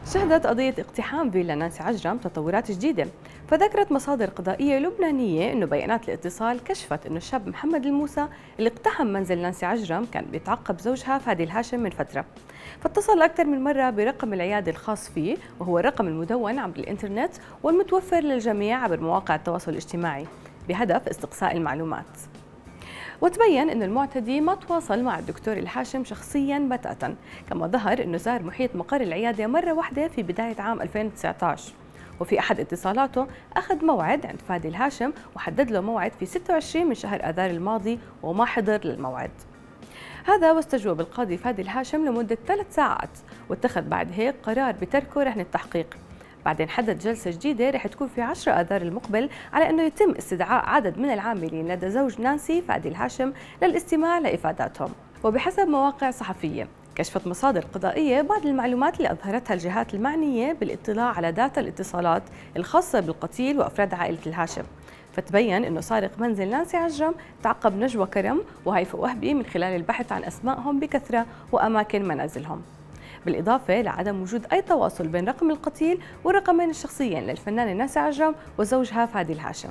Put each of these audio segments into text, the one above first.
شهدت قضية اقتحام فيلا نانسي عجرم تطورات جديدة، فذكرت مصادر قضائية لبنانية أنه بيانات الاتصال كشفت أنه الشاب محمد الموسى اللي اقتحم منزل نانسي عجرم كان بيتعقب زوجها فادي الهاشم من فترة، فاتصل أكثر من مرة برقم العيادة الخاص فيه وهو الرقم المدون عبر الإنترنت والمتوفر للجميع عبر مواقع التواصل الاجتماعي بهدف استقصاء المعلومات. وتبين أن المعتدي ما تواصل مع الدكتور الهاشم شخصياً بتاتا، كما ظهر أنه زار محيط مقر العيادة مرة واحدة في بداية عام 2019، وفي أحد اتصالاته أخذ موعد عند فادي الهاشم وحدد له موعد في 26 من شهر آذار الماضي وما حضر للموعد. هذا واستجوب القاضي فادي الهاشم لمدة 3 ساعات، واتخذ بعد هيك قرار بتركه رهن التحقيق. بعدين حدد جلسة جديدة رح تكون في 10 آذار المقبل على أنه يتم استدعاء عدد من العاملين لدى زوج نانسي فادي الهاشم للاستماع لإفاداتهم. وبحسب مواقع صحفية كشفت مصادر قضائية بعض المعلومات اللي أظهرتها الجهات المعنية بالاطلاع على داتا الاتصالات الخاصة بالقتيل وأفراد عائلة الهاشم، فتبين أنه سارق منزل نانسي عجرم تعقب نجوى كرم وهيفاء وهبي من خلال البحث عن أسمائهم بكثرة وأماكن منازلهم، بالإضافة لعدم وجود أي تواصل بين رقم القتيل والرقمين الشخصيين للفنانة نانسي عجرم وزوجها فادي الهاشم.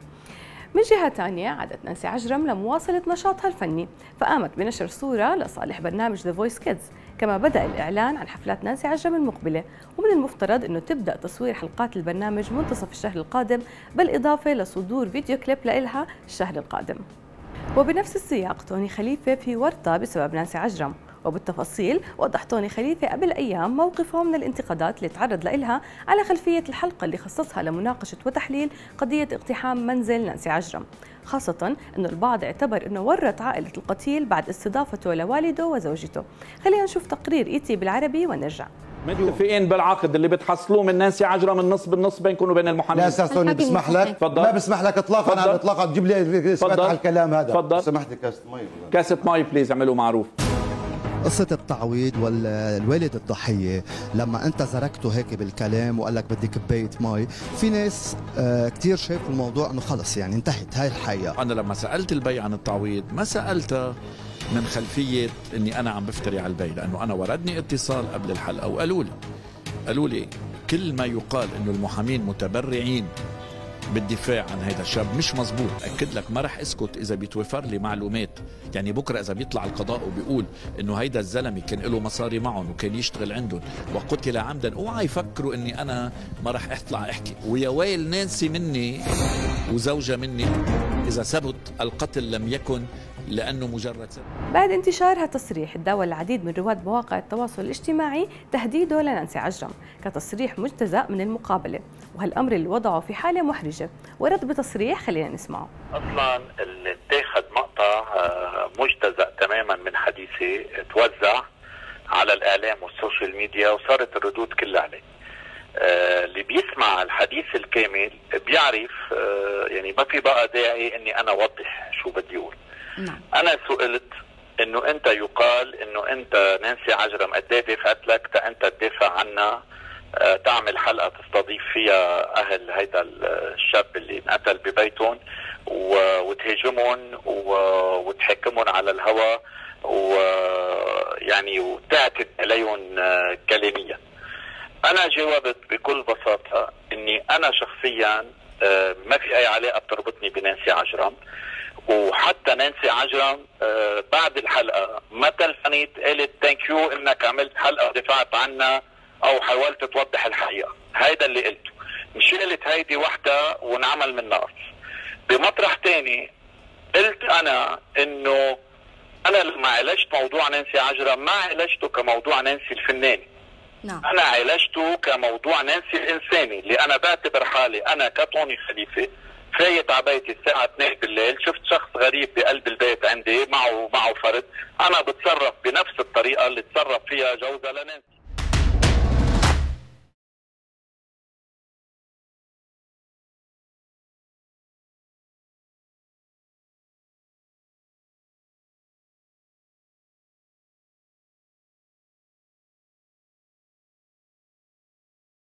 من جهة ثانية عادت نانسي عجرم لمواصلة نشاطها الفني، فقامت بنشر صورة لصالح برنامج The Voice Kids، كما بدأ الإعلان عن حفلات نانسي عجرم المقبلة، ومن المفترض أنه تبدأ تصوير حلقات البرنامج منتصف الشهر القادم، بالإضافة لصدور فيديو كليب لإلها الشهر القادم. وبنفس السياق توني خليفة في ورطة بسبب نانسي عجرم، وبالتفاصيل وضح توني خليفة قبل أيام موقفه من الانتقادات اللي تعرض لها على خلفية الحلقة اللي خصصها لمناقشة وتحليل قضية اقتحام منزل نانسي عجرم، خاصة أنه البعض اعتبر أنه ورط عائلة القتيل بعد استضافته لوالده وزوجته. خلينا نشوف تقرير إيتي بالعربي ونرجع. متفقين بالعقد اللي بتحصلوه من نانسي عجرم النص بالنص بينكم وبين المحامين. لا استاذ توني بسمح لك، ما بسمح لك اطلاقا على الاطلاق تجيب لي سمعت على الكلام هذا. تفضل. سمحت لي كاسه مي. كاسه مي بليز، اعملوا معروف. قصة التعويض والوالد الضحية لما أنت زركته هيك بالكلام وقال لك بدي كباية مي، في ناس كتير شايفوا الموضوع أنه خلص يعني انتهت هاي الحقيقة. أنا لما سألت البي عن التعويض ما سألتها من خلفية أني أنا عم بفتري على البي، لأنه أنا وردني اتصال قبل الحلقة وقالوا لي كل ما يقال أنه المحامين متبرعين بالدفاع عن هذا الشاب مش مزبوط. أكد لك ما رح اسكت اذا بيتوفر لي معلومات، يعني بكره اذا بيطلع القضاء وبيقول انه هيدا الزلمه كان له مصاري معهم وكان يشتغل عندهم وقتل عمدا، اوعى يفكروا اني انا ما رح اطلع احكي. ويا ويل نانسي مني وزوجها مني اذا ثبت القتل لم يكن لأنه مجرد سبب. بعد انتشار هالتصريح تداول العديد من رواد مواقع التواصل الاجتماعي تهديده لنانسي عجرم كتصريح مجتزأ من المقابلة، وهالأمر اللي وضعه في حالة محرجة. ورد بتصريح خلينا نسمعه. أصلا اللي اتاخذ مقطع مجتزأ تماما من حديثي توزع على الإعلام والسوشيال ميديا وصارت الردود كلها عليه. اللي بيسمع الحديث الكامل بيعرف يعني ما في بقى داعي اني انا اوضح شو بدي اقول. أنا سئلت إنه أنت يقال إنه أنت نانسي عجرم قد إيه دافعت لك تا أنت تدافع عنا، تعمل حلقة تستضيف فيها أهل هيدا الشاب اللي انقتل ببيتهم وتهاجمهم وتحكمهم على الهواء ويعني وتعتد عليهم كلاميا. أنا جاوبت بكل بساطة إني أنا شخصيا ما في أي علاقة بتربطني بنانسي عجرم، وحتى نانسي عجرم بعد الحلقة ما تلفنت قالت ثانك يو انك عملت حلقة ودفعت عنا او حاولت توضح الحقيقة. هيدا اللي قلته، مش قلت هيدي وحدة ونعمل من نار. بمطرح ثاني قلت انا انه انا لما عالجت موضوع نانسي عجرم ما عالجته كموضوع نانسي الفناني. انا عالجته كموضوع نانسي الانساني، اللي انا بعتبر حالي انا كتوني خليفة فايت على بيتي الساعة 2 بالليل، شفت شخص غريب بقلب البيت عندي معه فرد، أنا بتصرف بنفس الطريقة اللي تصرف فيها جوزها لنانسي.